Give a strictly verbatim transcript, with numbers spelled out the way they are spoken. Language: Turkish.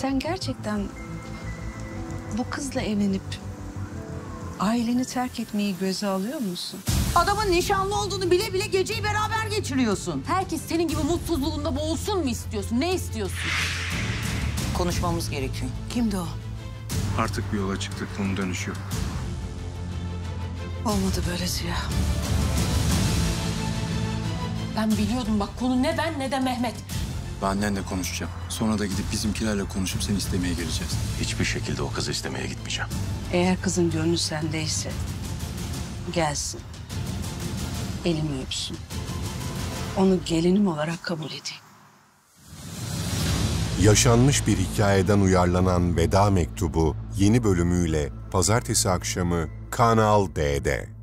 Sen gerçekten bu kızla evlenip aileni terk etmeyi göze alıyor musun? Adamın nişanlı olduğunu bile bile geceyi beraber geçiriyorsun. Herkes senin gibi mutsuzluğunda boğulsun mu istiyorsun? Ne istiyorsun? Konuşmamız gerekiyor. Kimdi o? Artık bir yola çıktık, bunun dönüşü yok. Olmadı böyle Ziya. Ben biliyordum bak, konu ne ben ne de Mehmet. Ben annenle konuşacağım. Sonra da gidip bizimkilerle konuşup seni istemeye geleceğiz. Hiçbir şekilde o kızı istemeye gitmeyeceğim. Eğer kızın gönlü sendeyse gelsin. Elimi öpsün. Onu gelinim olarak kabul edeyim. Yaşanmış bir hikayeden uyarlanan Veda Mektubu yeni bölümüyle pazartesi akşamı Kanal D'de.